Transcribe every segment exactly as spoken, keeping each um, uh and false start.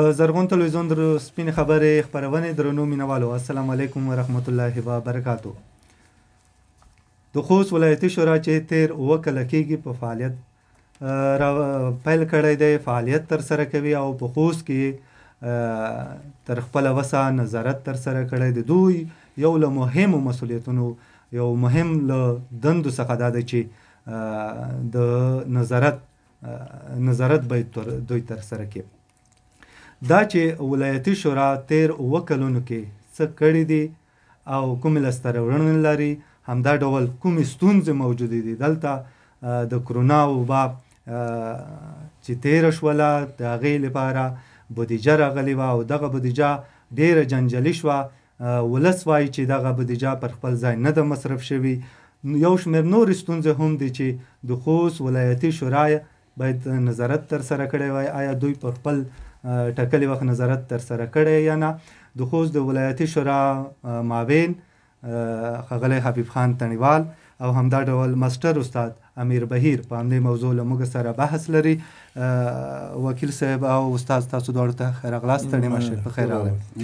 زرغون تلویزیون در سپین خبرې خپرونې درنو مینوالو السلام علیکم ورحمت الله وبرکاتو. د خوست ولایتي شورا چې تیر اوه کاله کېږي په فعالیت پیل کړی دی، فعالیت ترسره کوي او په خوست کې تر خپله وسه نظارت ترسره کړی دی. دوی یو له مهمو مسؤلیتونو یو مهم له دندو څخه دا ده چې د نظارت نظارت باید دوی ترسره کوي. دا چې ولایتي شورا تیر اوه کلونو کې څه کړي دي او کومې لاسته راوړنې لري، همدا ډول کومې ستونزې موجودې دي. دلته د کرونا وبا چې تېره شوله د هغې لپاره بودیجه راغلې وه او دغه بودیجه ډېره جنجالي شوه. ولس وایي چې دغه بودیجه پر خپل ځای نه ده مصرف شوي. یو شمېر نورې ستونزې هم دي چې د خوست ولایتي شورا باید نظارت ترسره کړی وای. آیا دوی په خپل ټاکلي وخت نظارت ترسره کړی یا نه؟ د خوست د ولایتي شورا معاون ښاغلی حبیب خان تڼیوال او همدا ډول ماسټر استاد امیر بهیر په همدې موضوع له موږ سره بحث لري. وکیل صاحب او استاد تاسو دواړو ته ښه راغلاست. ستړي مه شئ، په خیر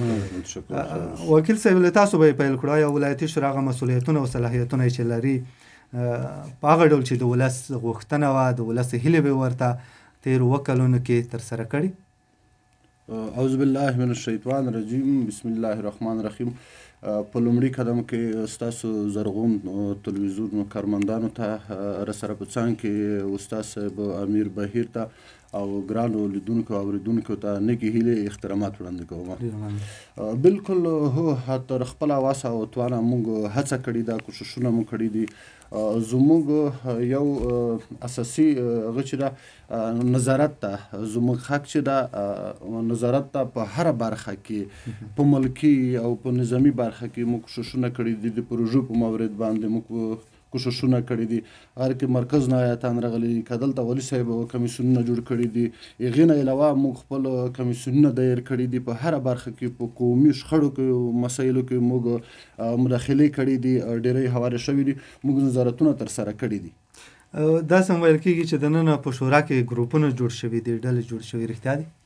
راغلی. وکیل صاحب له تاسو به یې پیل کړو. آیا ولایتي شورا هغه مسؤلیتونه او صلاحیتونه چې لري په هغه ډول چې د ولس غوښتنه وه، د ولس هیلې به ورته تېرو اووه کلونو کې ترسره کړي؟ اعوذ بالله من الشیطان الرجیم، بسم الله الرحمن الرحیم. په لومړي قدم کې ستاسو زرغون تلویزیون کارمندانو ته راسره په څنګ کې استاد صاحب امیر بهیر ته او ګرانو لیدونکو او اورېدونکو ته نیکې هیلې احترامات وړاندې کوم. بالکل هو تر خپله وسه او توانه موږ هڅه کړې ده، کوششونه مو کړي دي. زموږ یو اساسي هغه چې ده نظارت ته، زموږ حق چې ده نظارت ته په هره برخه کې، په ملکي او په نظامي برخه کې موږ کوششونه کړي دي. د پروژو په مورد باندې موږ کوششونه کړي دي. هر کې مرکز نه ایتان راغلي، که دلته ولي صاحب کمیسیونونه جوړ کړي دي. هغې نه علاوه موږ خپل کمیسیونونه دایر کړي دي. په هره برخه کې په قومي شخړو کې مسایلو کې موږ مداخلې کړي دي، ډېری هوارې شوي دي. موږ نظارتونه ترسره کړي دي. داسې هم ویل کېږي چې دننه په شورا کې ګروپونه جوړ شوي دي، ډلې جوړ شوي. رښتیا دي؟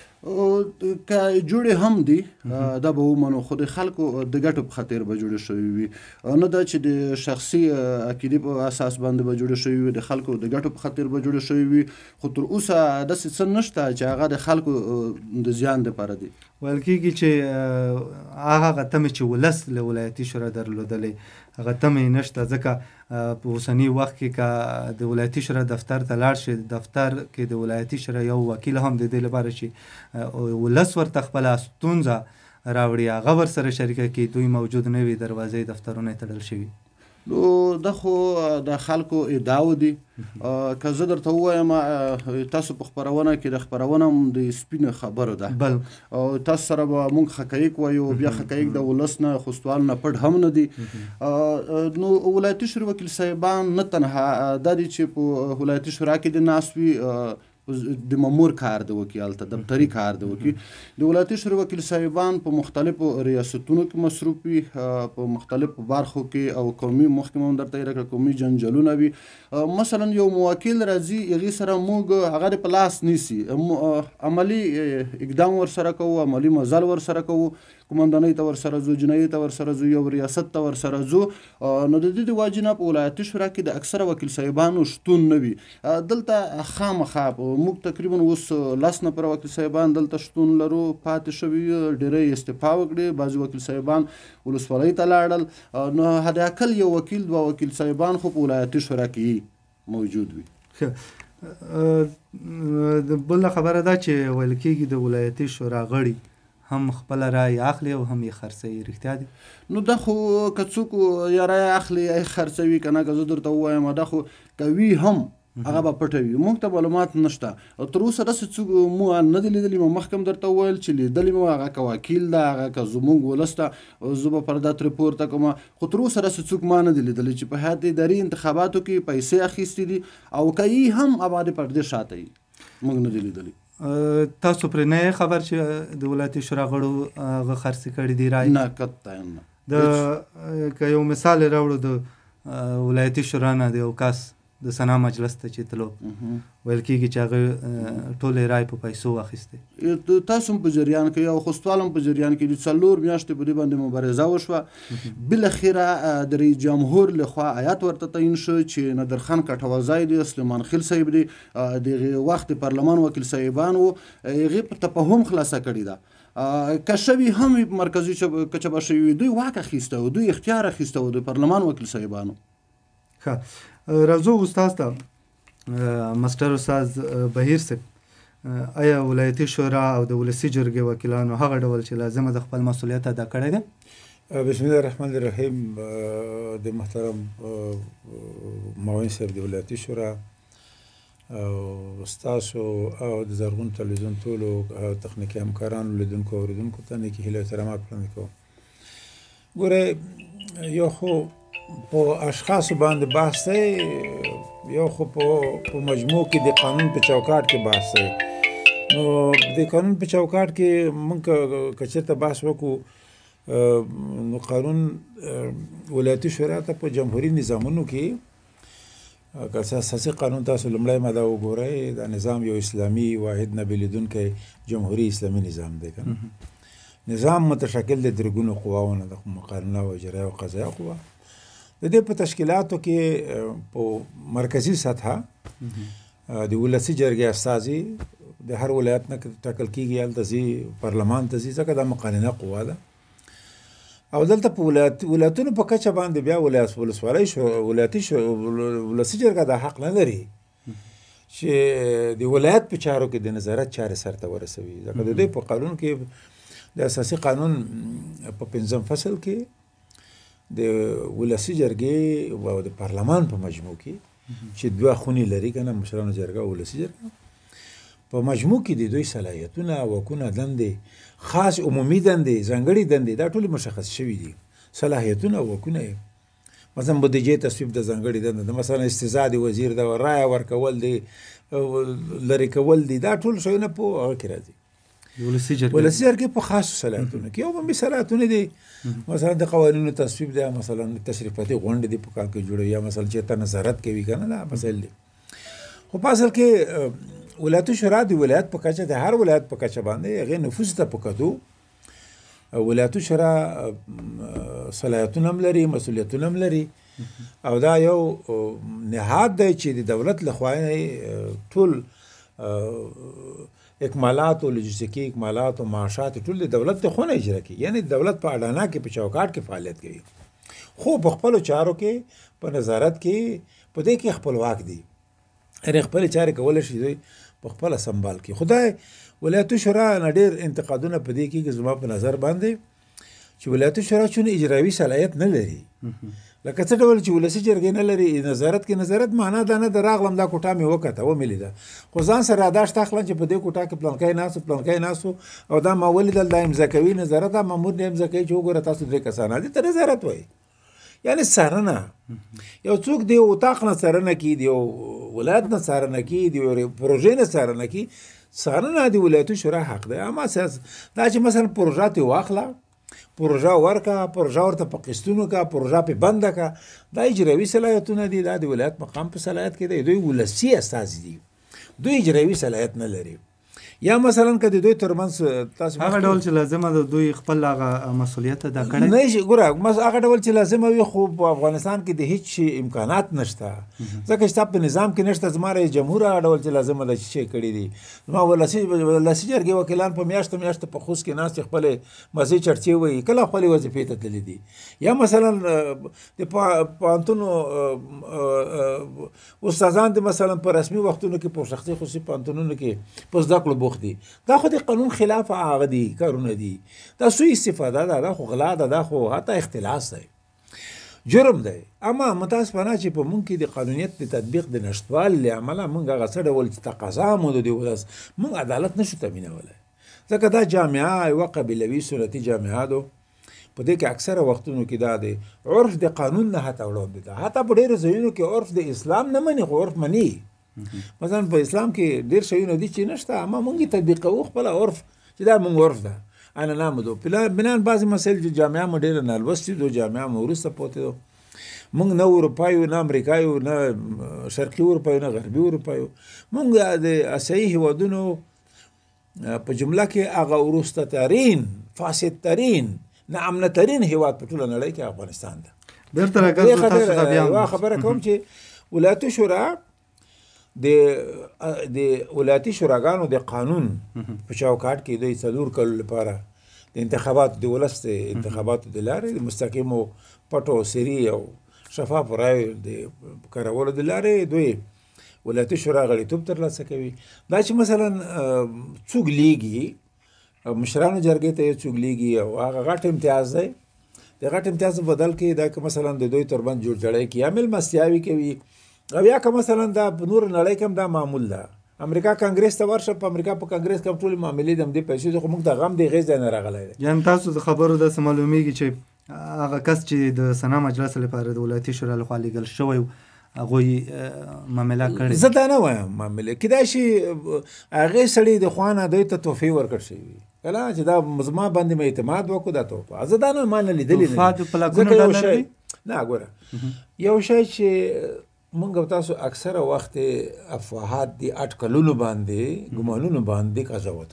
که جوړې هم دي دا به ومنو، خو د خلکو د ګټو په خاطر به جوړې شوي وي، نه دا چې د شخصي عقیدې په اساس باندې به جوړې شوي وي. د خلکو د ګټو په خاطر به جوړې شوي وي، خو تر اوسه داسې څه نشته چې هغه د خلکو د زیان دپاره دي. ویل کېږي چې هغه تمې چې ولس له ولایتي شورا درلودلې هغه تمې نشته، ځکه په اوسني وخت کې که د ولایتي شورا دفتر ته لاړ شي، دفتر کې د ولایتي شورا یو وکیل هم د دې لپاره چې ولس ورته خپله ستونزه راوړي هغه ورسره شریکه کړي، دوی موجود نه وي، دروازې دفترونه یې تړل شوي. نو دا خو د خلکو ادعاو دي. که زه درته ووایم تاسو په خپرونه کې د خپرونه هم د سپینه خبرو ده، بل او تاسو سره به موږ حقایق وایو، بیا حقایق د ولس نه خوستوال نه پټ هم نه دي. نو ولایتي شورا وکیل صاحبان نه تنها دا دي چې په ولایتي شورا کې د ناست وي، د مامور کار د وکیل ته دفتري کار د وکیل. د ولایتي شورا وکیل صاحبان په مختلفو ریاستونو کې مصروف وي، په مختلفو برخو کې، او قومي مخکې مو هم درته یې راکړه قومي جنجالونه وي. مثلا یو موکل راځي، هغې سره موږ هغه په لاس نیسي، عملي اقدام ورسره کوو، عملي مزل ورسره کوو، قومندانۍ ته ورسره ځو، جنایي ته ورسره ځو، یو ریاست ته ورسره ځو. نو د دې د وجې نه په ولایتي شورا کې د اکثره وکیل صاحبانو شتون نه وي. دلته خامخا موږ تقریبا اوس لس نفره وکیل صاحبان دلته شتون لرو، پاتې شوي ډېری استعفا وکړې، بعضې وکیل صاحبان ولسوالۍ ته لاړل. نو حداقل یو وکیل دوه وکیل صاحبان خو په ولایتي شورا کې موجود وي. بله خبره ده چې ویل کېږي د ولایتي شورا غړي هم خپله رای اخلي او هم یې خرڅوي. رښتیا دي؟ نو دا خو که څوک یا رای اخلي یا یې خرڅوي، که نه که زه درته ووایم دا خو کوي هم هغه به پټوي. موږ ته معلومات نشته. تر اوسه داسې څوک مو نه دي لیدلي. مو مخکې هم درته وویل چې لیدلي مو هغه که وکیل ده، هغه که زموږ ولس ته زه به پر دا ترې پورته کوم، خو تر اوسه داسې څوک ما نه دي لیدلي چې په هیات اداري انتخاباتو کې پیسې اخیستې دي، او که یې هم آباد پردې شاته یي، موږ نه دي لیدلي. تاسو پرې نه یې خبر چې د ولایتي شورا غړو هغه خرڅې کړي دي رای؟ نه، قطعا نه. د که یو مثال یې راوړو، د ولایتي شورا نه د یو کس د سنا مجلس ته چې تلو ویل کېږي چې هغه ټولې رای په پیسو واخیستې. تاسو هم په جریان کې او خوستوال هم په جریان کې د څلور میاشتې په دې باندې مبارزه وشوه. بالاخره د رئیس جمهور لخوا آیات ورته تعیین شو چې نادرخان کټوازی دی، سلیمان خېل صاحب دی، دغه وخت پارلمان وکیل صاحبان وو، هغې په تفاهم خلاصه کړې ده. که شوي هم مرکزي کچه به شوي دوی واک اخیسته و، دوی اختیار اخیسته و د پارلمان وکیل صاحبانو. ښه راځو استاد ته. مستر استاد بهیر صاحب، آیا ولایتي شورا او د ولسي جرګې وکیلانو هغه ډول چې لازمه د خپل مسؤلیت ادا کړی دی؟ بسم الله الرحمن الرحیم. د محترم معاون صاحب د ولایتي شورا او ستاسو او د زرغون تلویزیون ټولو تخنیکي همکارانو، لیدونکو او اورېدونکو ته نیکې هیلې او احترامات وړاندې کوم. ګورئ، یو خو په اشخاصو باندې بحث دی، یو خو په مجموع کې د قانون په چوکاټ کې بحث دی. نو د قانون په چوکاټ کې موږ که چېرته بحث وکړو نو قانون ولایتي شورا ته په جمهوري نظامونو کې که اساسي قانون تاسو لومړی ماده وګورئ، دا نظام یو اسلامي واحد نه بېلېدونکی جمهوري اسلامي نظام دی که نه. نظام متشکل د درې ګونو قواو نه ده، مقارنه او اجرایه او قضایه قوه. د دې په تشکیلاتو کې په مرکزي سطحه د ولسي جرګې استازي د هر ولایت نه ټاکل کېږي، هلته ځي پارلمان ته ځي، ځکه دا مقننه قوه ده. او دلته په ولایت ولایتونو په کچه باندې بیا ولایت ولسوالۍ ولایتي ولسي جرګه دا حق نه لري چې د ولایت په چارو کې د نظارت چارې سرته ورسوي، ځکه د دوی په قانون کې د اساسي قانون په پنځم فصل کې د ولسي جرګې او د پارلمان په مجموع کې چې دوه خونې لري که نه، مشرانو جرګه او ولسي جرګه، په مجموع کې د دوی صلاحیتونه، واکونه، دندې، خاص عمومي دندې، ځانګړي دندې، دا ټولې مشخص شوي دي. صلاحیتونه او واکونه یې مثلا بودیجې تصویب د ځانګړې دنده ده، مثلا استزاد وزیر ده، رایه ورکول دی، لرې کول دي، دا ټول شیونه په هغه کې راځي. ولسي جرګې په خاصو صلاحیتونو کې عمومي صلاحیتونه دي، مثلا د قوانینو تصویب دی، مثلا تشریفاتي غونډې دي په کال کې جوړوي، یا مثلا چېرته نظارت کوي که نه، دا مسایل دي. خو په اصل کې ولایتي شورا د ولایت په کچه د هر ولایت په کچه باندې هغې نفوذ ته په کتو ولایتي شورا صلاحیتونه هم لري، مسؤلیتونه هم لري، او دا یو نهاد دی چې د دولت لخوا ټول اکمالات او لوجستیکي اکمالات او معاشات ټول د دولت ته خونه اجرا کوي، یعنی د دولت په اډانه کې په چوکاټ کې فعالیت کوي. خو په خپلو چارو کې په نظارت کې په دې کې خپلواک دي، هرې خپلې چارې کولی شي دوی په خپله سنبال کړي. خدای ولایتي شورا نه ډېر انتقادونه په دې کېږي زما په نظر باندې چې ولایتي شورا چون اجراوي صلاحیت نه لري، لکه څه ډول چې ولسي جرګې نه لري. نظارت کې نظارت معنا دا نه ده راغلم دا کوټه مې وکته ومې لیده، خو ځان سره یاداشت اخلم چې په دې کوټه کې پلانکی ناست پلانکی ناست او دا ما ولیدل، دا امضا کوي نظارت، دا مامور نه امضا کوي چې وګوره تاسو درې کسان دي، ته نظارت وایي. یعنی څارنه، یو څوک د یو اتاق نه څارنه کوي، د یو ولایت نه څارنه کوي، د یو پروژې نه څارنه کوي. څارنه د ولایتي شورا حق دی. اما اساس دا چې مثلا پروژه ترې واخله، پروژه ورکه، پروژه ورته په قسطونو کا، پروژه په بنده کا، دا اجراوي صلاحیتونه دي، دا د ولایت مقام په صلاحیت کې دی. دوی ولسي استازي دي، دوی اجراوي صلاحیت نه لري. یا مثلا که د دوی ترمنځ تاسو هغه ډول چې لازمه ده دوی خپل هغه مسؤلیت ادا کړی نه شي. ګوره هغه ډول چې لازمه وي، خو په افغانستان کې د هیڅ شي امکانات نشته، ځکه چې ستا په نظام کې نشته. زما رئیس جمهور هغه ډول چې لازمه ده چې شی کړي دي. زما ولسي ولسي جرګې وکیلان په میاشتو میاشتو په خوست کې ناست خپلې مزې چرچې وایي، کله خپلې وظیفې ته تللي دي. یا مثلا د پوهنتونو استادان دي مثلا په رسمي وختونو کې په شخصي خصوصي پوهنتونونو کې په زده کړو بوخت دي، دا خو د قانون خلاف هغه دي کارونه دي، دا سوء استفاده ده، دا خو غلا ده، دا خو حتی اختلاس دی، جرم دی. اما متاسفانه چې په مونږ کې د قانونیت د تطبیق د نشتوالي له امله مونږ هغه څه ډول چې تقاضا مو د دې ولس مونږ عدالت نشو تامینولی، ځکه دا جامعه یوه قبیلوي سنتي جامعه ده. په دې کې اکثره وختونو کې دا دی عرف د قانون نه حتی وړاندې ده، حتی په ډېرو ځایونو کې عرف د اسلام نه مني، خو عرف مني. مثلا په اسلام کې ډېر شیونه دي چې نشته، اما مونږ یې تطبیقوو خپله عرف چې دا مونږ عرف ده. انا نامدو بنان بعضې مسایل چې جامعه مو ډېره نالوستې دو، جامعه مو وروسته پاتې دو، موږ نه اروپا یو نه امریکا یو نه شرقي اروپا یو نه غربي اروپا یو. موږ د اسیایي هیوادونو په جمله کې هغه وروسته ترین فاسد ترین ناامنه ترین هیواد په ټوله نړۍ کې افغانستان ده. بیرته راګرځو تاسو ته بیا یوه خبره کوم چې ولایتي شورا د د ولایتي شوراګانو د قانون په چوکاټ کې د څلور کلو لپاره د انتخاباتو د ولس د انتخاباتو د لارې د مستقیمو پټو سري او شفافو رایو د کارولو د لارې دوی ولایتي شورا غړیتوب ترلاسه کوي. دا چې مثلا څوک لیږي مشرانو جرګې ته یې څوک لیږي او هغه غټ امتیاز دی، د غټ امتیاز په بدل کې دا که مثلا د دوی ترمنځ جوړجاړی کوي یا مېلمستیاوې کوي او یا که مثلا دا په نور نړۍ کې هم دا معمول ده. امریکا کانګرس ته ورشه، په امریکا په کانګرس کې ټولې معاملې د همدې پیسې خو موږ د غم د غیږ ځای نه راغلی دی. یعنې تاسو د خبرو داسې معلومیږي چې هغه کس چې د سنا مجلس لپاره د ولایتي شورا لخوا لیږل شوی هغوی معامله کړې. زه دا نه وایم معامله کیدای شي هغې سړي د خوا نه دوی ته تحفې ورکړ شوي وي کله چې دا زما باندې مې اعتماد وکړو دا توفه. زه دا نه ما نه لیدلې نه. ګوره یو شی چې مونږ تاسو اکثره وخت افواهات دي اټکلونو باندې ګمانونو باندې قضاوت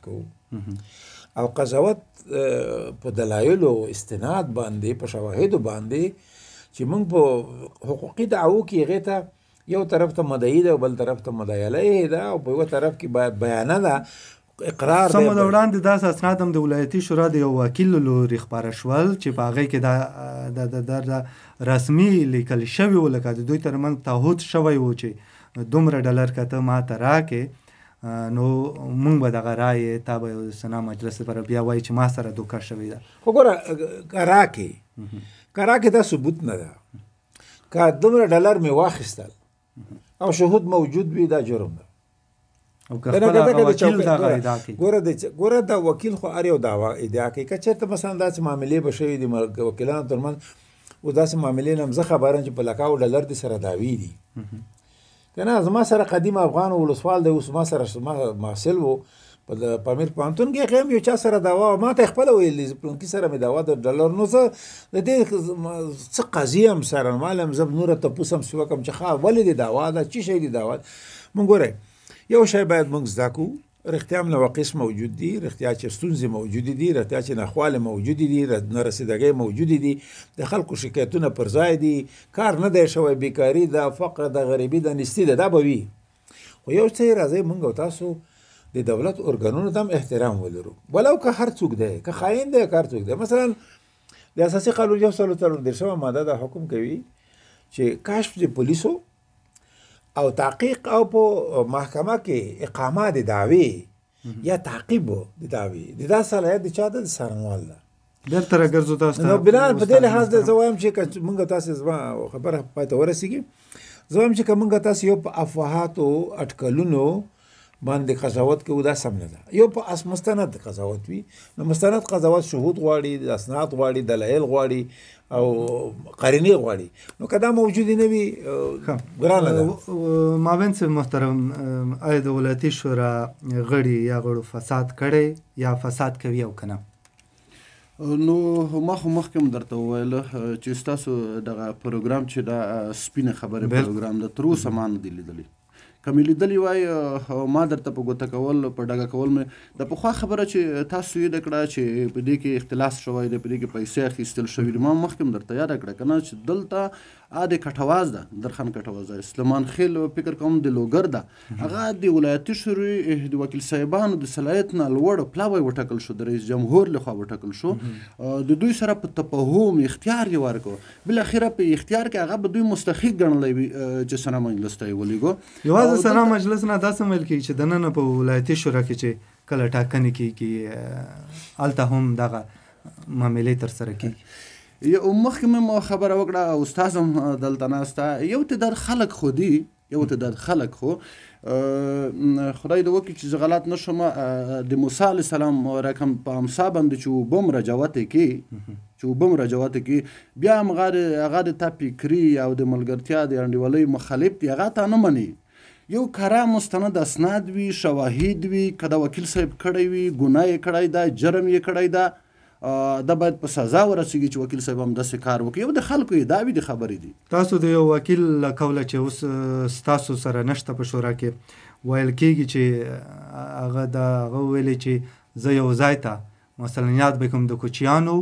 کوو او قضاوت په دلایلو استناد باندې په شواهدو باندې چې مونږ په حقوقي دعوو کې هغې ته یو طرف ته مدعي ده او بل طرف ته مدعي علیه ده او په یوه طرف کې بیانه ده اقرار دی. سمه د وړاندې داسې اسناد هم د ولایتي شورا د یو وکیل له لورې خپاره شول چې په هغې کې دا د رسمي لیکل شوي وو لکه د دوی ترمنځ تعهد شوی و چې دومره ډالر که ته ما ته راکې نو موږ به دغه رایې تا به د سنا مجلس لپاره بیا وایي چې ما سره دوکه شوې ده. خو ګوره که راکې که راکې دا ثبوت نه ده. که دومره ډالر مې واخیستل او شهود موجود وي دا جرم ده. او که خپل هغه وکیل دغه ادعا کوي. ګوره دا وکیل خو هر یو دعوا ادعا کوي. که چېرته مثلا داسې معاملې به شوي دي وکیلانو ترمنځ او داسې معاملې نه هم زه خبر یم چې په لکاو ډالر دې سره دعوې دي که نه. زما سره قدیم افغان ولسوال دی اوس ما سره ما محصل و په پامیر پوهنتون کې هغې هم یو چا سره دعوا ما ته یې خپله ویلي پلونکي سره مې دعوا د ډالر. نو زه د دې څه قضیې هم څارنوال یم زه نوره تپوس هم سې وکړم چې ښه ولې دې دعوا ده څه شی دې دعوا ده. مونږ ګورئ یو شی باید موږ زده کړو رښتیا هم نواقص موجود دي، رښتیا چې ستونزې موجودې دي، رښتیا چې ناخوالې موجودې دي، نارسیدګۍ موجودې دي، د خلکو شکایتونه پر ځای دي، کار نه دی شوی، بیکاري ده، فقر ده، غریبي ده، نیستي ده، دا به وي. خو یو څه راځئ موږ او تاسو د دولت ارګانونو ته هم احترام ولرو ولو که هر څوک دی که خاین دی که هر څوک دی. مثلا د اساسي قانون یو سل څلور دېرشمه ماده دا حکم کوي چې کشف د پولیسو او تحقیق او په محکمه کې اقامه د دعوې یا تعقیب د دعوې د دا صلاحیت د چا ده د څارنوال ده. بیرته راګرځو تاسو ته. نو بنا په دې لحاظ زه وایم چې که موږ تاسو زما خبره پای ته ورسېږي زه وایم چې که موږ تاسو یو په افواهاتو اټکلونو باندې قضاوت کوو دا سم نه ده. یو په مستند قضاوت وي نو مستند قضاوت شهود غواړي، اسناد غواړي، دلایل غواړي او قرینې غواړي. نو که دا موجودې نه وي ګرانه ده. معاون صاحب محترم آیا د ولایتي شورا غړي یا غړو فساد کړی یا فساد کوي او که نه؟ نو ما خو مخکې هم درته وویله چې ستاسو دغه پروګرام چې دا سپینه خبرې پروګرام ده تر اوسه ما نه دی لیدلی. که مې لیدلي وای ما درته په ګوته کول په ډګه کول مې د پخوا خبره چې تاسو یې د کړه چې په دې کې اختلاس شوی دی، په دې کې پیسې اخیستل شوي دي. ما مخکې هم درته یاده کړه که نه چې دلته ا د کټواز ده درخان کټواز ده سلیمان خېل فکر کوم د لوګر ده هغه د ولایتي شورا د وکیل صاحبانو د صلاحیت نه لوړ پلاوی وټاکل شو، د رئیس جمهور لخوا وټاکل شو. د دوی سره په تفاهم اختیار یې ورکړو، بالاخره په اختیار کې هغه به دوی مستحق ګڼلی وي چې سنا مجلس ته یې ولیږو. یوازې سنا مجلس نه داسې ویل کېږي چې دننه په ولایتي شورا کې چې کله ټاکنې کېږي هلته هم دغه معاملې ترسره کېږي. یو مخکې مې خبره وکړه او استاد هم دلته ناسته، یو تعداد خلک خو دي، یو تعداد خلک خو خدای دې وکړي چې زه غلط نه شم د موسی علیه السلام رقم په امسا باندې چې اوبه مراجعت یې کړي چې اوبه مراجعت یې کړي بیا هم هغه د تا فکري او د ملګرتیا د انډیوالۍ مخالف دي، هغه ته نه مني. یو کره مستند اسناد وي، شواهد وي، که د وکیل صاحب کړی وي، ګناه یې کړی ده، جرم یې کړی ده دا باید په سزا ورسیږي چې وکیل صاحب هم داسې کار وکړي. یو د خلکو ادعاوې د خبرې دي. تاسو د یو وکیل له قوله چې اوس ستاسو سره نشته په شورا کې ویل کېږي چې هغه د هغه ویلي چې زه یو ځای ته مثلا یاد به کوم د کوچیانو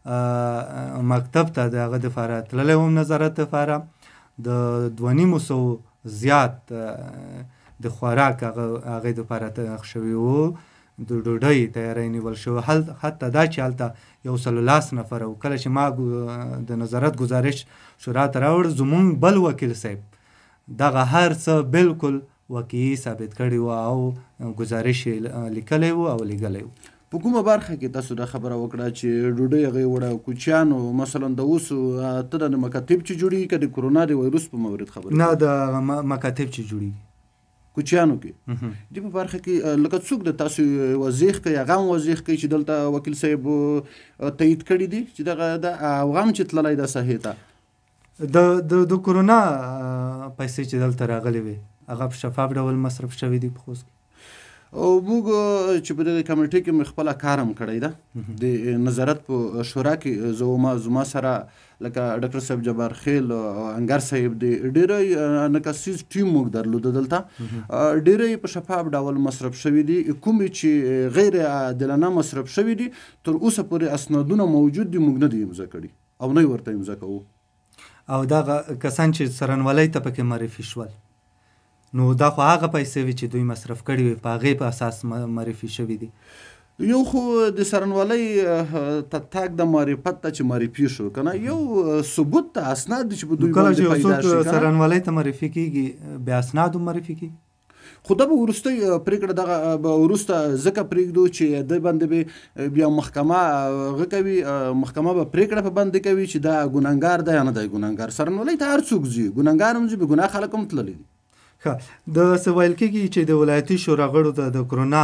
مکتب ته د هغه دپاره تللی وم نظارت دپاره د دوه نیمو سو زیات د خوراک هغې دپاره تخ شوي وو د ډوډۍ تیاری نیول شوی حتی دا چې هلته یو سلو لاس نفر و. کله چې ما د نظارت گزارش شورا ته راوړ زمونږ بل وکیل صاحب دغه هر څه بالکل واقعي ثابت کړي وو او گزارش لیکلی وو او لیږلی وو. په کومه برخه کې تاسو دا خبره وکړه چې ډوډۍ هغې وړه کوچیانو مثلا د اوس ته د مکاتب چې جوړېږي که د کرونا د ویروس په مورد خبره؟ نه د مکاتب چې جوړېږي کوچیانو کې دې په برخه کې لکه څوک د تاسو وضیح کوي هغه هم وضیح کوي چې دلته وکیل صاحب تایید کړي دي چې دغه د افغان چې تللی ده ساحې ته د د کرونا پیسې چې دلته راغلې وې هغه په شفاف ډول مصرف شوي دي په خوست کې. او موږ چې په دغه کمیټې کې مې خپله کار هم کړی ده د نظارت په شورا کې زه زما سره لکه ډاکټر صاحب جبار خیل او انګر صاحب دی ډېری نکسیز ټیم موږ درلوده دلته ډېری په شفاف ډول مصرف شوي دي کومې چې غیر عادلانه مصرف شوي دي تر اوسه پورې اسنادونه موجود دي موږ نه دي امضا کړي او نه یې ورته امضا کوو. او دغه کسان چې څرنولۍ ته پکې معرفي شول نو دا خو هغه پیسې وي چې دوی مصرف کړي وي په هغې په اساس معرفي شوي دي. یو خو د څرنولۍ تګ د معرفت ته چې معرفي شو که نه یو ثبوت ته اسناد دي چې په دوی باندې پیدا شي. کله چې یو څوک څرنولۍ ته معرفي کېږي بیا اسناد هم معرفي کېږي خو دا به وروستۍ پرېکړه دغه به وروسته ځکه پرېږدو چې دی باندې به بیا محکمه هغه کوي محکمه به پرېکړه په باندې کوي چې دا ګناهګار دی یا نه دی ګناهګار. څرنولۍ ته هر څوک ځي ګناهګار هم ځي بې ګناه خلک هم تللی دي. ښه د څه ویل کېږي چې د ولایتي شورا غړو ته د کرونا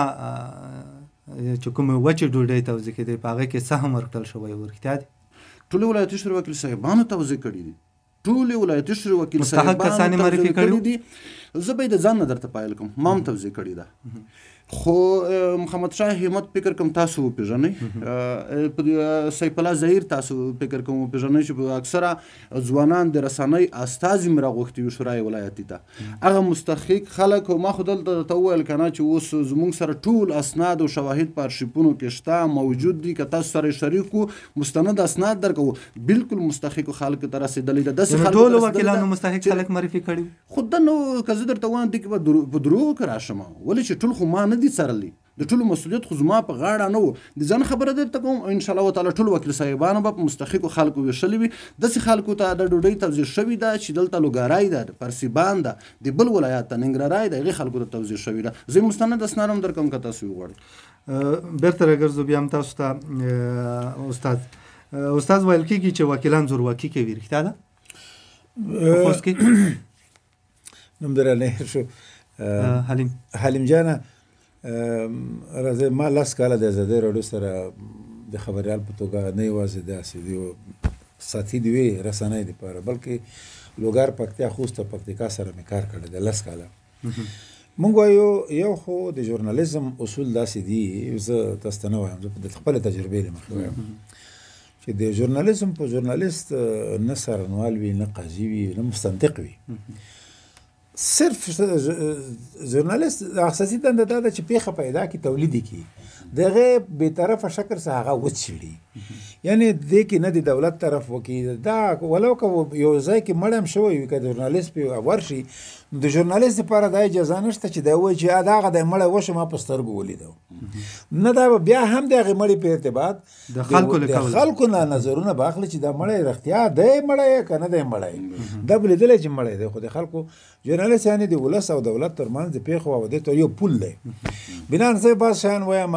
چې کومې وچې ډوډۍ توزیع کېدی په هغې کې سهم ورکړل شوی و رښتیا دي؟ ټولې ولایتي شورا وکیل صاحبانو توزیع کړي دي ټولې ولایتي شورا وکیل مستحق کسان یې معرفي کړي دي. زه به یې د ځان نه درته پایل کوم ما هم توزیع کړې ده خو محمد شاه همت فکر کوم تاسو وپېژنئ سیف الله ظهیر تاسو فکر کوم وپېژنئ چې اکثره ځوانان د رسنۍ استازي مې راغوښتي وي شورای ولایتي ته هغه مستحق خلک ما خو دلته درته وویل که نه چې اوس زموږ سره ټول اسناد او شواهد په ارشیفونو کې شته موجود دي که تاسو سره یې شریک کړو مستند اسناد درکوو بالکل مستحقو خلکو ته رسېدلی ده. داسې ټولو وکیلانو مستحق خلک معرفي کړي خو دا نو که زه درته وایم دې کې به په دروغو کې راشم ولې چې ټول خو ما نه دي څرلی د ټولو مسؤلیت خو زما په غاړه نه و د ځان خبره درته کوم انشاءالله تعالی ټول وکیل صاحبانو به په مستحقو خلکو ویشلي وي. داسې خلکو ته د ډوډۍ توزیع شوې ده چې دلته لوګارای ده د پرسیبان ده د بل ولایت ته ننګرهاری ده هغې خلکو ته توزیع شوې ده. زه مستند اسناد هم درکوم که تاسو وغواړئ. بېرته راګرځو بیا هم تاسو ته استاد استاد ویل کېږي چې وکیلان زورواکي کوي رښتیا ده په خوست کې؟ نوم در نه شو حلیم حلیم جانه راځه ما لاس کاله د ازادۍ راډیو سره د خبریال په توګه نه یوازې داسې د ساتي دی وی رسنۍ دپاره بلکې لوګار پکتیا خوست او پکتیکا سره مې کار کړی دی لس کاله. مونږ وایو یو خو د ژورنالیزم اصول داسې دي زه تاسو ته نه وایم زه د خپلې تجربې له مخې وایم چې د ژورنالیزم په ژورنالیست نه څارنوال وي نه قاضي وي نه مستنطق وي صرف ژورنالیست اساسي دنده دا ده چې پیښه پیدا کړي تولید کړي د هغې بېطرفه شکل څخه هغه وڅېړي یعنې دې کې نه د دولت طرف وکړي دا ولو که یو ځای کې مړ هم شوی وي که ژورنالیست پرې ورشي نو د ژورنالیست دپاره دا اجازه نشته چې دی ووایي چې دا هغه دی مړی وشو ما په سترګو ولیده نه دا به بیا هم د هغې مړي په ارتباط د خلکو نه نظرونه به اخلي چې دا مړی رښتیا دی مړی که نه دی مړی دا به لیدلی چې مړی دی خو د خلکو ژورنالیست یعنې د ولس او دولت ترمنځ د پیښو او دې تر یو پول دی. بنا زه بعض شیان وایم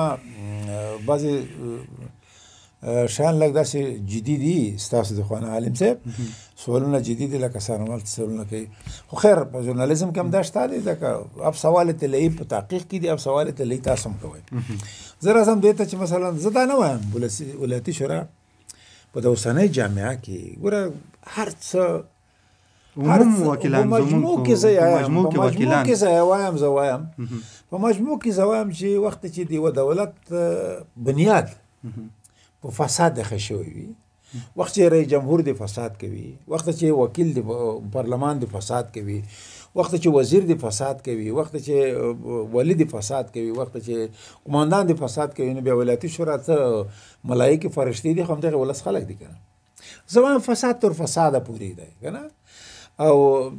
بعضې شیان لږ داسې جدي دي ستاسو د خوانه عالم صاحب سوالونه جدي دي لکه څارنوال سوالونه کوي خو خیر په ژورنالیزم کې هم دا شته دی لکه اب سوال طلایي په تحقیق کې دي اب سوال طلایي تاسو هم کوئ. زه راځم دې ته چې مثلا زه دا نه وایم ولایتي شورا په د اوسنۍ جامعه کې ګوره هر څه عموم وکیلان مجموع کې زه وایم په مجموع کې زه وایم زه وایم په مجموع کې زه وایم چې وخت چې د یوه دولت بنیاد په فساد دخه شوی وي، وخت چې رئیس جمهور د فساد کوي، وخت چې وکیل د پارلمان د فساد کوي، وخت چې وزیر د فساد کوي، وخت چې ولی د فساد کوي، وخت چې قماندان د فساد کوي، نو بیا ولایتي شورا څه ملایکې فرشتې دي، خو همدغه ولس خلک دي که نه. زما فساد تر فساده پورې دی که نه، او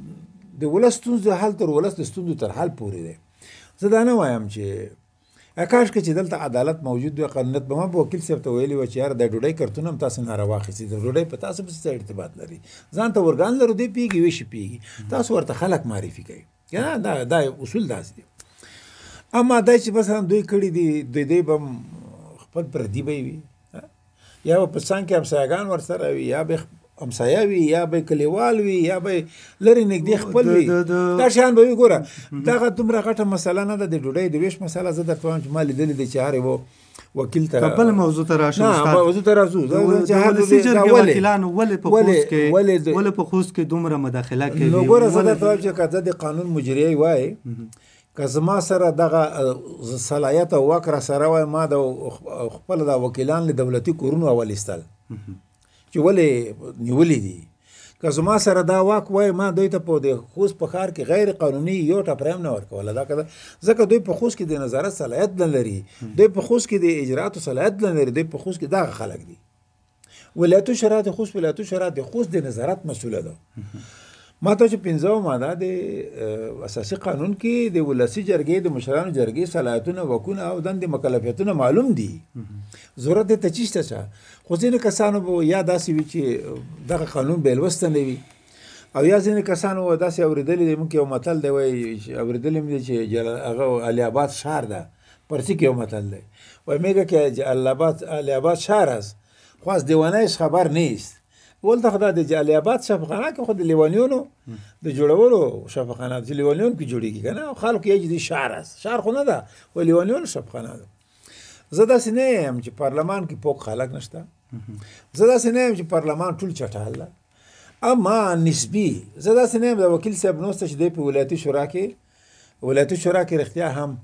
د ولس ستونزو حل تر ولس د ستونزو تر حل پورې دی. زه دا نه وایم چې کاش که چې دلته عدالت موجود وي، قانونیت به ما به وکیل صاحب ته ویلي وه چې یاره دا ډوډۍ کارتون هم تاسو نه راواخیستې، د ډوډۍ په تاسو پسې څه ارتباط لري، ځان ته ورګان لرو دی پوهېږي ویشي پوهېږي، تاسو ورته خلک معرفي کوي که نه. دا دا اصول داسې دي. اما دا چې مثلا دوی کړي دي، دوی دوی به هم خپل پردي به وي، یا به په څنګ کې همسایګان ورسره وي، یا به همسایه وي، یا به کلیوال وي، یا به لرې نږدې خپل وي، دا شیان به وي. ګوره دغه دومره غټه مسله نه ده د ډوډۍ د ویش مسله. زه درته وایم چې ما لیدلې دی چې هر یو وکیل ته بل موضوع ته راشو. نه موضوع ته راشو. د ولسي جرګې وکیلانو ولې په خوست کې ولې په خوست کې دومره مداخله کوي؟ نو ګوره زه درته وایم چې که ته د قانون مجري وای، که زما سره دغه صلاحیت او واک را سره وای، ما د خپل د وکیلان له دولتي کورونو اولېستل چې ولې نیولې دي. که زما سره دا واک وای، ما دوی ته په د خوست په ښار کې غیر قانوني یو ټپره هم نه ورکوله. دا که ځکه دوی په خوست کې د نظارت صلاحیت نه لري، دوی په خوست کې د اجراتو صلاحیت نه لري، دوی په خوست کې دغه خلک دي. ولایتي شورا د خوست ولایتي شورا د خوست د نظارت مسؤله ده. ما ته چې پنځمه ماده د اساسي قانون کې د ولسي جرګې د مشرانو جرګې صلاحیتونه، واکونه او دندې مکلفیتونه معلوم دي، ضرورت یې ته چیشته شه. خو ځینې کسانو به یا داسې وي چې دغه قانون بې لوسته نه وي، او یا ځینې کسانو به داسې اورېدلي دي. موږ یو متل دی وایي، اورېدلی مې دی چې هغه علی آباد ښار ده، پرسي کې یو متل دی وایي میگه که علی آباد شهر است خو از دیوانهش خبر نیست. ولته خدا د علی آباد شفاخانه کې خو د لیوانیونو د جوړولو شفاخانه د لیوانیونو کې جوړیږي که نه، خلکو یې چې شهر است، شهر خو نه ده، و لیوانیونو شفاخانه ده. زه داسې نه یم چې پارلمان کې پوک خلک نشته، زه داسې نه یم چې پارلمان ټول چټال ده، اما نسبي. زه داسې نه یم د وکیل صاحب نوسته چې دی په ولایتي شورا کې ولایتي شورا کې رښتیا هم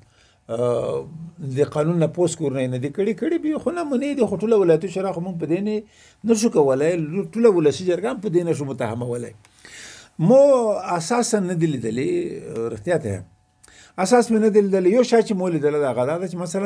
د قانون نه پوس کورنۍ نه دي کړي کړي به خو نه منې دي، خو ټوله ولایتي شورا خو موږ په دې نه نشو کولی، ټوله ولسي جرګه هم په دې نشو متهمولی. مو اساسا نه دي لیدلي، رښتیا ته اساس مې نه دي لیدلي. یو شی چې مو لیدلی د هغه دا ده چې مثلا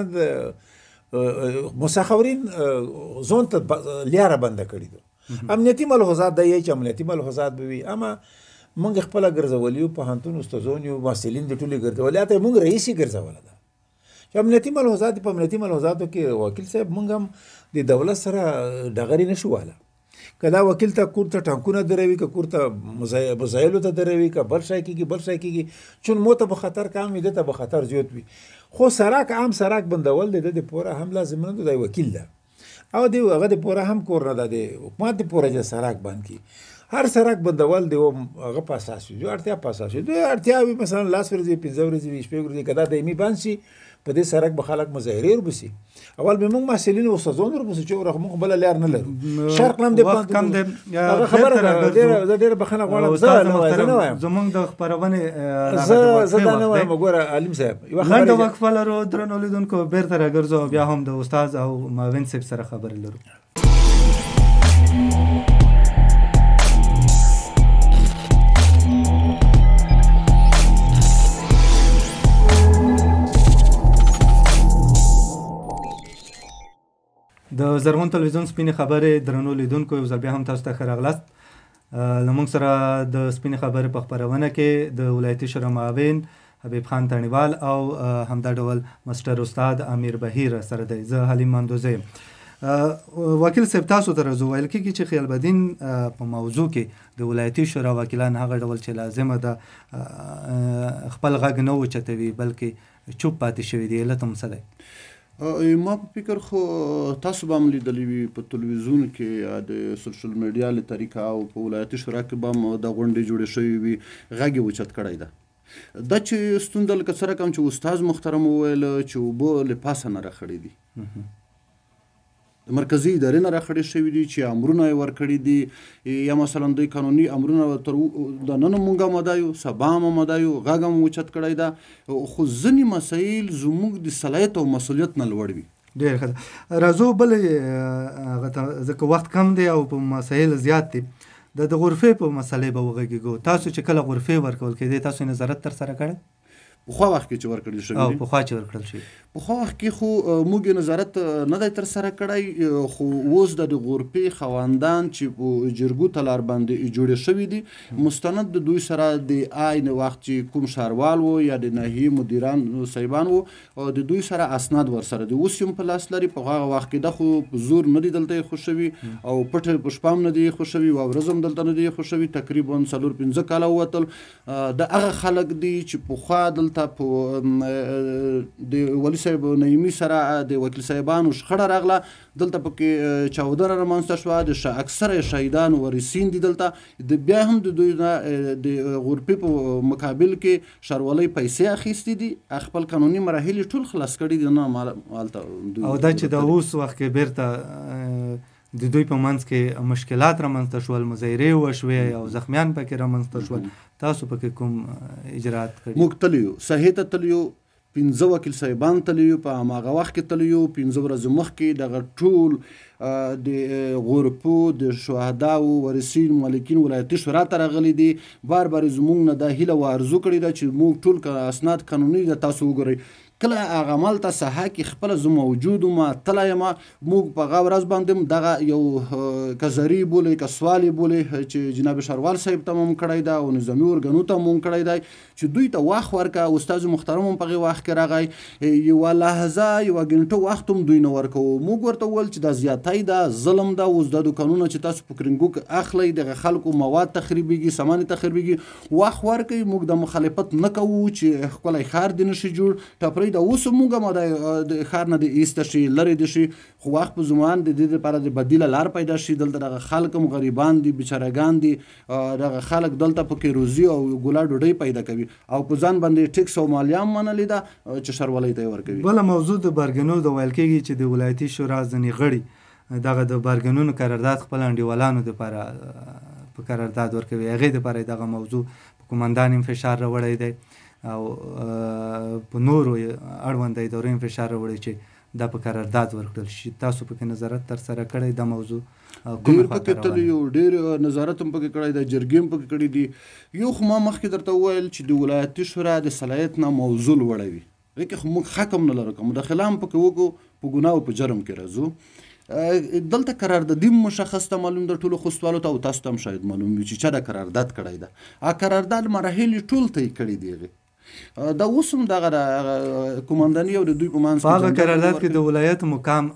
د مسافرین زون ته لیاره بنده کړي ده. امنیتي ملحوظات دا یې چې امنیتي ملحوظات به وي، اما موږ خپله ګرځولي یو، پوهنتون استادان یو، محصلین د ټولې ګرځولي، حتی موږ رئیس یې ګرځوله ده. چې امنیتي ملحوظات په امنیتي ملحوظاتو کې وکیل صاحب موږ هم د دولت سره ډغرې نشو واله. که دا وکیل ته کور ته ټانکونه دروي، که کور ته مزایلو ته دروي، که بل شی کېږي بل شی کېږي، چون مو ته به خطر کم وي، ده ته به خطر زیات وي. خو سراک عام سراک بندول د ده د پوره هم لازم نه ده، دی وکیل ده او دی هغه د پوره هم کور نه ده، د حکومت د پوره چې سراک بند کړي. هر سراک بندول دی هغه په اساس وي، جو اړتیا په اساس وي. دوی اړتیا وي مثلا لاس ورځي پنځه ورځې وي شپږ ورځې، که دا دایمي بند شي په دې سرک به خلک مظاهرې وربسي. اول به موږ محصلین او استادان وربسي چې ورغه موږ بله لار نه لرو. شرق هم د وخت کم دی، هغه خبره ده. زه ډېره بخښنه غواړم، زه نه وایم زموږ د خپرونې زه دا نه وایم. ګوره عالم صاحب یوه خبره لنډه وقفه لرو درنو لیدونکو، بیرته راګرځو او بیا هم د استاد او معاون صاحب سره خبرې لرو. د زرغون تلویزیون سپینې خبرې درنو لیدونکو، یو ځل بیا هم تاسو ته ښه راغلاست. له موږ سره د سپینې خبرې په خپرونه کې د ولایتي شورا معاون حبیب خان تڼیوال او همدا ډول مسټر استاد امیر بهیر سره دی. زه حلیم ماندوزه یم. وکیل صاحب تاسو ته راځو، ویل کېږي چې خیال بدین په موضوع کې د ولایتي شورا وکیلان هغه ډول چې لازمه ده خپل غږ نه اوچتوي بلکې چوپ پاتې شوي دي، علت هم څه دی؟ ما په فکر خو تاسو به هم لیدلی وي په تلویزیون کې د سوشل میډیا له طریقه او په ولایتي شورا کې به هم د غونډې جوړې شوې وي، غږ یې اوچت کړی ده. دا چې ستونزه لکه څه رقم چې استاد محترم وویل چې اوبه له پاسه نه راخړې دي، د مرکزي ادارې نه راخړې شوي دي چې امرونه یې ورکړي دي، یا مثلا دوی قانوني امرونه تر د نن مونږ هم ادا یو، سبا هم ادا یو، غږ هم اوچت کړی ده. خو ځینې مسایل زموږ د صلاحیت او مسؤلیت نه لوړ وي. ډېر ښه ده. راځو بلې هغه ته، ځکه وخت کم دی او په مسایل زیات دي، د د غرفې په مسئلې به وغږېږو. تاسو چې کله غرفې ورکول کېدې تاسو نظارت ترسره کړی؟ پخوا وخت کې چې ورکړل شوي او پخوا چې ورکړل شوي پخوا وخت کې خو موږ یې نظارت نه دی ترسره کړی، خو اوس د غرفې خواندان چې په جرګو تالار باندې جوړې شوي دي مستند د دوی سره د عین وخت چې کوم ښاروال و یا د ناحیې مدیران صاحبان و د دوی سره اسناد ورسره دي، اوس هم په لاس لري. په هغه وخت کې دا خو په زور نه دي دلته ایښو شوي او پټ په شپه هم نه دي ایښو شوي او ورځ هم دلته نه دي ایښو شوي. تقریبا څلور پنځه کاله ووتل. د هغه خلک دي چې پخوا دلته په د والي صاحب نعیمي سره د وکیل صاحبانو شخړه راغله، دلته پکې چاودنه رامنځته شوه، د اکثره شهیدانو ورثین دي دلته. د بیا هم د دوی نه د غرفې په مقابل کې ښاروالۍ پیسې اخیستې دي، خپل قانوني مراحل یې ټول خلاص کړي دي. نه هلته او دا چې د اوس وخت کې بیرته د دوی په منځ کې مشکلات رامنځته شول، مظاهرې وشوې او زخمیان پکې رامنځته شول، تاسو پکې کوم اجراءات کړي؟ موږ تللی یو ساحې ته تللی یو، پنځه وکیل صاحبان تللی یو، په هماغه وخت کې تللی یو. پنځه ورځې مخکې دغه ټول د غرفو د شهداو ورثین مالکین ولایتي شورا ته راغلي دي. بار بار زموږ نه دا هیله و ارزو کړې ده چې موږ ټول اسناد قانوني ده تاسو وګورئ. کله هغه مال ته ساحه کې خپله زه موجود وم، تللی یم، موږ په هغه ورځ باندې دغه یو کزري بولئ که سوال یې بولئ چې جناب ښاروال صاحب ته هم کړی ده او نظامي ارګانو ته هم کړی دی چې دوی ته وخت ورکړه. استاد محترم هم په هغې وخت کې راغی، یوه لحظه یوه ګنټه وخت هم دوی نه ورکوو. موږ ورته وویل چې دا زیاتی ده، ظلم ده. اوس دا دوکانونه چې تاسو په کرنګو کې اخلئ، دغه خلکو مواد تخریبېږي، سامان یې تخریبېږي، وخت ورکوي. موږ د مخالفت نه کوو چې ښکلی ښار دې نه شي جوړ، ټپرۍ ده اوس موږ هم د ښار نه دې ایسته شي، لرې دې شي، خو وخت په زمان د دې لپاره د بدیله لار پیدا شي. دلته دغه خلک هم غریبان دي، بیچارهګان دي، دغه خلک دلته پکې روزي او ګولا ډوډۍ پیدا کوي او په ځان باندې ټیکس او مالیه هم منلې ده چې ښاروالۍ ته یې ورکوي. بله موضوع د بارګنو د ویل کېږي چې د ولایتي شورا ځینې غړي دغه د بارګنونو قرارداد خپل انډیوالانو دپاره په قرارداد ورکوي، هغې دپاره یې دغه موضوع په قومندان هم فشار راوړی دی او په نورو اړونده ادارو هم فشار راوړی چې دا په قرارداد ورکړل شي. تاسو پکې نظارت ترسره کړی؟ دا موضوع ډېر پکې تللی یو، ډېر نظارت هم پکې کړی دی، جرګې هم پکې کړي دي. یو خو ما مخکې درته وویل چې د ولایتي شورا د صلاحیت نه موضوع لوړوي، هغې خو موږ حق هم نه لرو که مداخله هم پکې وکړو، په ګناه او په جرم کې راځو. دلته قراردادي مشخص ته معلوم ده ټولو خوستوالو ته او تاسو ته هم شاید معلوم وي چې چا دا قرارداد کړی ده. هغه قرارداد مراحل یې ټول طی کړي دي. هغې دا اوس هم دغه قومنداني او د دوی په منځ په هغه قرارداد کې د ولایت مقام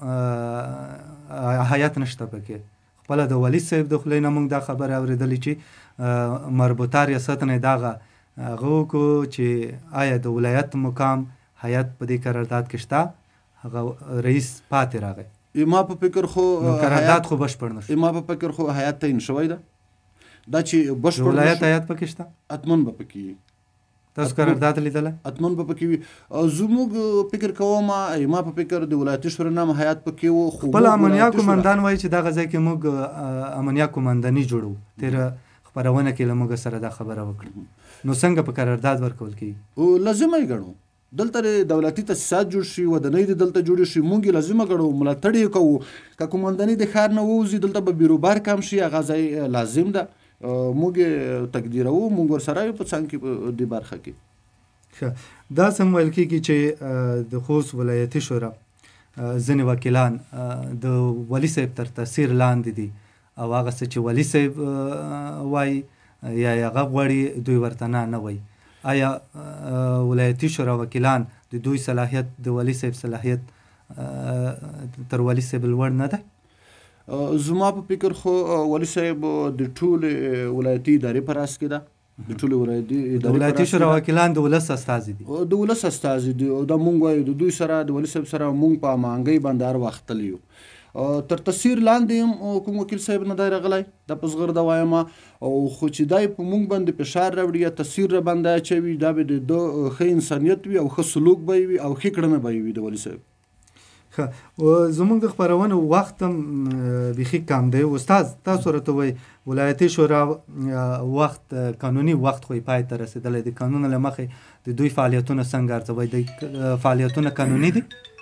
هیات نشته پکې. خپله د والي صاحب د خولې نه موږ دا خبره اورېدلې چې مربوطه ریاست نه دغه هغه وکړو چې آیا د ولایت مقام هیات په دې قرارداد کې شته؟ هغه رئیس پاتې راغی. ما په فکر خو قرارداد خو بشپړ نه شو. ما په فکر خو هیات تعیین شوی ده، دا چې بشپړ د ولایت هیات پکې شته؟ حتماً به پکې تاسو قرارداد لیدلی؟ حتماً به پکې وي. زموږ فکر کوم ما په فکر د ولایتي شورا نام هیات پکې و. خپل امنیه قومندان وایي چې دغه ځای کې موږ امنیه قومنداني جوړو. تېره خپرونه کې له موږ سره دا خبره وکړه، نو څنګه په قرارداد ورکول کېږي؟ لازمه یې ګڼو دلته دولتي تاسیسات جوړ شي، ودانۍ دې دلته جوړې شي، موږ یې لازمه ګڼو، ملاتړ یې کوو. که قومنداني د ښار نه ووځي دلته به بیروبار کم شي، هغه ځای لازم ده، موږ یې تقدیروو، موږ ورسره یو په څنګ کې په دې برخه کې. ښه، دا څنګه ویل کېږي چې د خوست ولایتي شورا ځینې وکیلان د والي صاحب تر تاثیر لاندې دي او هغه څه چې والي صاحب وایي یا هغه غواړي دوی ورته نه نه وایي. آیا ولایتي شورا وکیلان د دوی صلاحیت د والي صاحب صلاحیت تر والي صاحب لوړ نه دی؟ زما په فکر خو والي صاحب د ټولې ولایتي ادارې په راس کې ده، د ټولې ولایتي ادارې د ولایتي شورا وکیلان د ولس استازي دي. د ولس استازي دي او دا مونږ وایو د دوی سره د والي صاحب سره مونږ په هماهنګۍ باندې هر وخت تللی یو. تر تاثیر لاندې هم کوم وکیل صاحب نه دی راغلی، دا په زغرده وایم، او خو چې دی په مونږ باندې فشار راوړي یا تاثیر را باندې اچوي، دا به د ده ښه انسانیت وي او ښه سلوک به وي او ښې کړنه به وي د والي صاحب. ښه، زموږ د خپرونې وخت هم بیخي کم دی. استاد تاسو راته وایي ولایتي شورا وخت قانوني وخت خو یې پای ته رسېدلی د قانون له مخې د دوی فعالیتونه څنګه ارزوئ؟ د فعالیتونه قانوني دي؟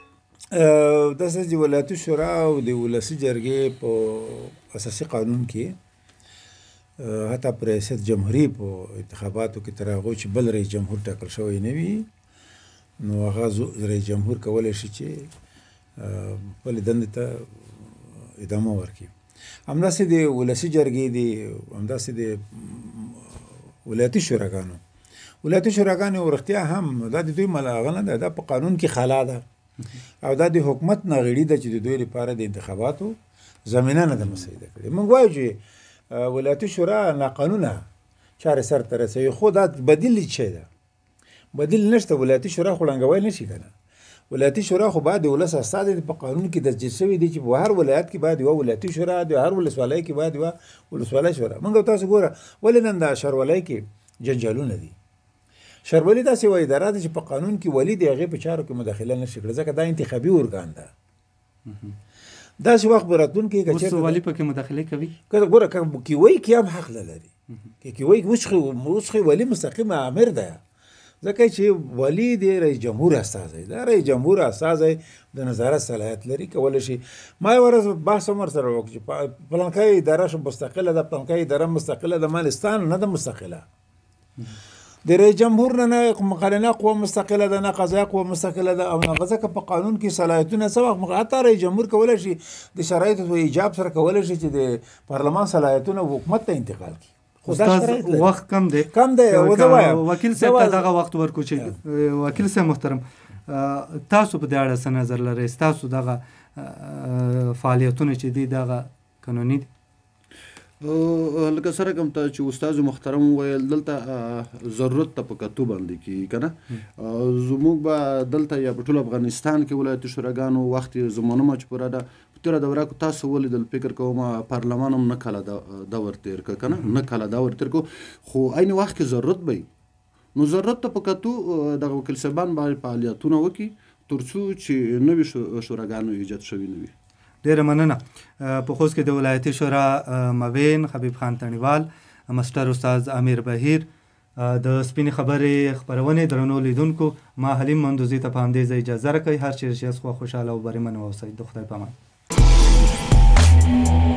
داسې چې ولایتي شورا او د ولسي جرګې په اساسي قانون کې حتی په ریاست جمهوري په انتخاباتو کې تر هغو چې بل رئیس جمهور ټاکل شوی نه وي نو هغه رئیس جمهور کولی شي چې خپلې دندې ته ادامه ورکړي. همداسې د ولسي جرګې د همداسې د ولایتي شوراګانو ولایتي شوراګانې ورختیا هم دا د دوی ملاغه نه ده، دا په قانون کې خلا ده او دا د حکومت ناغړي ده چې د دوی لپاره د انتخاباتو زمینه نه ده مساعده کړې. موږ وایو چې ولایتي شورا ناقانونه چارې سرته رسوي، خو دا بدیل څه ده؟ بدیل نشته. ولایتي شورا خو ړنګول نه شي کنه. ولایتي شورا خو باید د ولس استازي په قانون کې درج شوی دی چې په هر ولایت کې باید یو ولایتي شورا، د هر ولسوالۍ کې باید یو ولسوالۍ شورا. موږ تاسو ګوره ولې نن دا شهرولۍ کې جنجالونه دي؟ شهرولۍ داسې یوه اداره ده چې په قانون کې ولي د هغې په چارو کې مداخله نه شي کړی، ځکه دا انتخابي ارګان ده. داسې وخت به راتلونکي که چېرته والي پکې مداخله کوي، که ګوره که کیوي کې هم حق نه لري. که کیوي وسخي ولي مستقیم امر ده، ځکه چې والي د رئیس جمهور استازی ده. رئیس جمهور استازی د نظارت صلاحیت لري، کولی شي. ما یوه ورځ بحث هم ورسره وکړ چې فلانکۍ اداره شو مستقله ده، فلانکۍ اداره مستقله ده. مالستان نه ده مستقله، د رئیس جمهور نه نه مقننه قوه مستقله ده، نه قضایه قوه مستقله ده. او هغه ځکه په قانون کې صلاحیتونه څه وخت حتی رئیس جمهور کولی شي د شرایطو په ایجاب سره کولی شي چې د پارلمان صلاحیتونه حکومت ته انتقال کړي. استاد وخت کم دی کم دی وکیل صاحب ته دغه وخت ورکو چې وکیل صاحب محترم تاسو په دې اړه څه نظر لرئ؟ تاسو دغه فعالیتونه چې دي دغه قانوني دي؟ لکه سره کوم ته چې استاد محترم ویل دلته ضرورت ته په کتو باندې کیږي کنه. زموږ به دلته یا په ټول افغانستان کې ولایتي شوراګانو وخت زمانه مچ پوره ده په تیره دوره کې تاسو ولیدل، فکر کوم پارلمان هم نه کله دور تیر که کنه نه کله دور تیر کو، خو عین وخت کې ضرورت به نو ضرورت ته په کتو د وکیل صاحبان باندې فعالیتونه وکړي ترڅو چې نوي شوراګانو ایجاد شوي نه وي. ډیره مننه. په خوست کې د ولایتي شورا معاون حبیب خان تڼیوال، مستر استاد امیر بهیر، د سپینې خبرې خپرونې درنو لیدونکو، ما حلیم مندوزي ته په همدې ځای اجازه راکوئ. هر چیرې چې یاست خو خوشحاله او بریمن واوسئ. د خدای په امان.